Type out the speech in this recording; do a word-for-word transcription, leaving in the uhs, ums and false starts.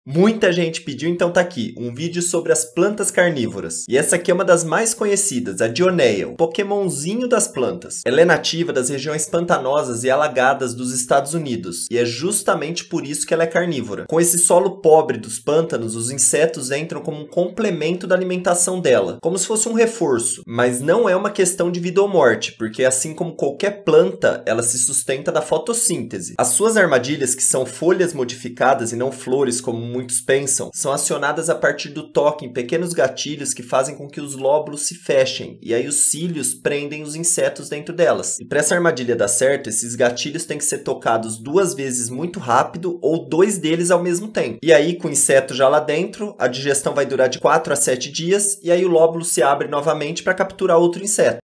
Muita gente pediu, então tá aqui, um vídeo sobre as plantas carnívoras. E essa aqui é uma das mais conhecidas, a Dioneia, o pokémonzinho das plantas. Ela é nativa das regiões pantanosas e alagadas dos Estados Unidos, e é justamente por isso que ela é carnívora. Com esse solo pobre dos pântanos, os insetos entram como um complemento da alimentação dela, como se fosse um reforço. Mas não é uma questão de vida ou morte, porque assim como qualquer planta, ela se sustenta da fotossíntese. As suas armadilhas, que são folhas modificadas e não flores como muitos pensam, são acionadas a partir do toque em pequenos gatilhos que fazem com que os lóbulos se fechem, e aí os cílios prendem os insetos dentro delas. E para essa armadilha dar certo, esses gatilhos têm que ser tocados duas vezes muito rápido ou dois deles ao mesmo tempo. E aí, com o inseto já lá dentro, a digestão vai durar de quatro a sete dias, e aí o lóbulo se abre novamente para capturar outro inseto.